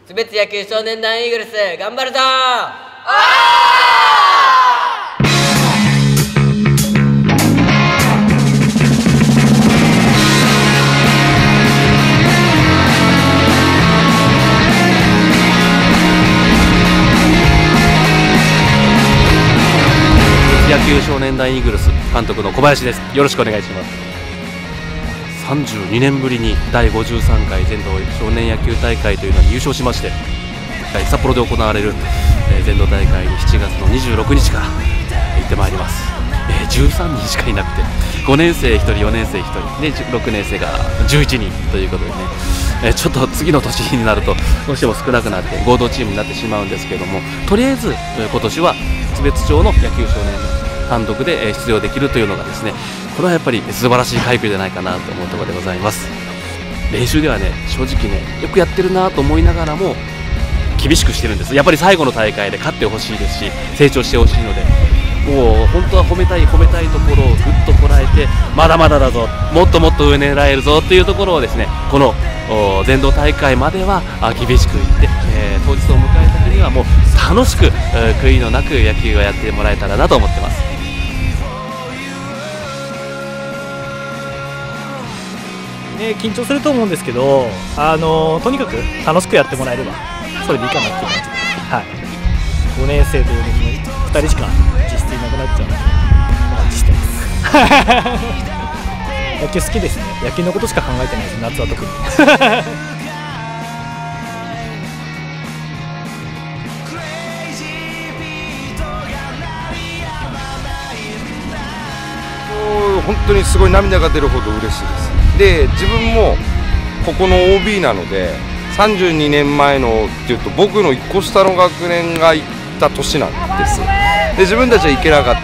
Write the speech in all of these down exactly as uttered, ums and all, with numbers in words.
津別野球少年団イーグルス頑張るぞ野球少年団イーグルス監督の小林です。よろしくお願いします。さんじゅうにねんぶりにだいごじゅうさんかい全道少年野球大会というのに優勝しまして、札幌で行われる全道大会にしちがつのにじゅうろくにちから行ってまいります。じゅうさんにんしかいなくて、ごねんせいひとり、よねんせいひとりでろくねんせいがじゅういちにんということでね、ちょっと次の年になるとどうしても少なくなって合同チームになってしまうんですけれども、とりあえず今年は津別町の野球少年団単独で出場できるというのがですね、これはやっぱり素晴らしい快挙じゃないかなと思うところでございます。練習ではね、正直ね、よくやってるなと思いながらも厳しくしてるんです。やっぱり最後の大会で勝ってほしいですし、成長してほしいので、もう本当は褒めたい褒めたいところをぐっとこらえて、まだまだだぞ、もっともっと上狙えるぞというところをですね、この全道大会までは厳しくいって、えー、当日を迎えた日にはもう楽しく悔いのなく野球をやってもらえたらなと思ってます。 ね、緊張すると思うんですけど、あのとにかく楽しくやってもらえればそれでいいかなっていう感じで、はい、ごねんせいとよねんのふたりしか実質いなくなっちゃうのでお待ちしてます野球好きですね。野球のことしか考えてないです、夏は特に本当にすごい涙が出るほど嬉しいです。で、自分もここの オービー なので、さんじゅうにねんまえのっていうと僕のいっこ下の学年が行った年なんです。で、自分たちは行けなかった。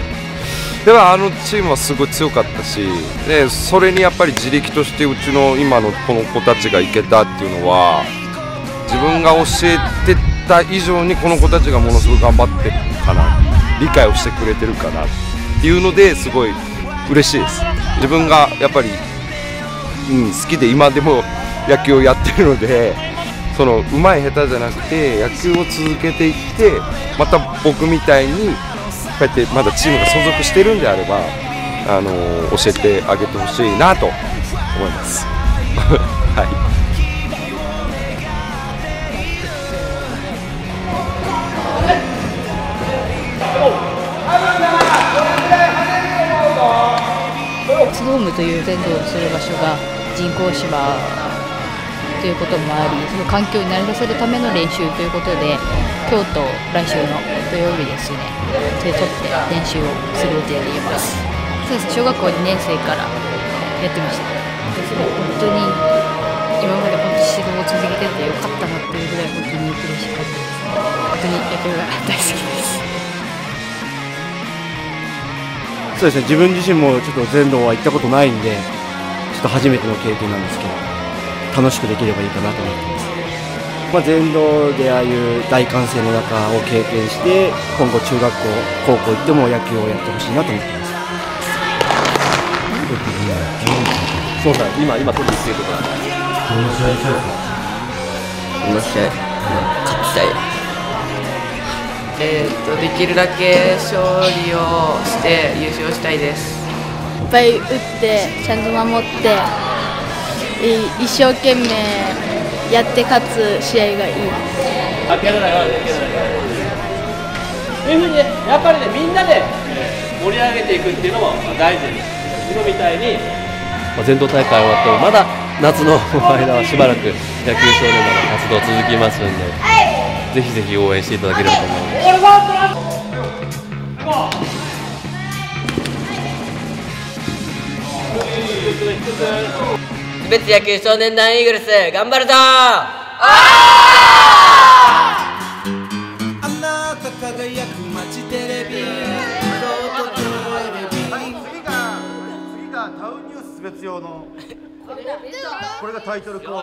でもあのチームはすごい強かったし、でそれにやっぱり自力としてうちの今のこの子たちが行けたっていうのは、自分が教えてた以上にこの子たちがものすごい頑張ってるかな、理解をしてくれてるかなっていうのですごい嬉しいです。自分がやっぱり、うん、好きで今でも野球をやってるので、その上手い下手じゃなくて野球を続けていって、また僕みたいにこうやってまだチームが所属してるんであれば、あのー、教えてあげてほしいなと思いますはい。 ツドームという全道をする場所が人工芝ということもあり、その環境に慣れさせるための練習ということで、今日と来週の土曜日ですね、それとって練習をする予定でいます。そうですね、小学校にねんせいからやってました。ですごい本当に今まで本当指導を続けててよかったなっていうぐらい本当に嬉しかったですね。本当に野球が大好きです。 そうですね、自分自身もちょっと全道は行ったことないんで、ちょっと初めての経験なんですけど、楽しくできればいいかなと思ってます。まあ、全道でああいう大歓声の中を経験して、今後中学校、高校行っても野球をやってほしいなと思ってます。 そうだ、今今取りに行ってるところなんだ。 この試合勝ちたい。えー、とできるだけ勝利をして優勝したいです。 いっぱい打ってちゃんと守って、一生懸命やって勝つ試合がいい。 あ、蹴らないわ、蹴らない。というふうにね、やっぱりね、みんなで盛り上げていくっていうのも大事です。今みたいに全道大会終わってもまだ夏の間はしばらく野球少年団の活動続きますんで、ぜひぜひ応援していただければと思います。 津別野球少年団イーグルス頑張るぞ次がタウンニュース津別用のこれがタイトルコール。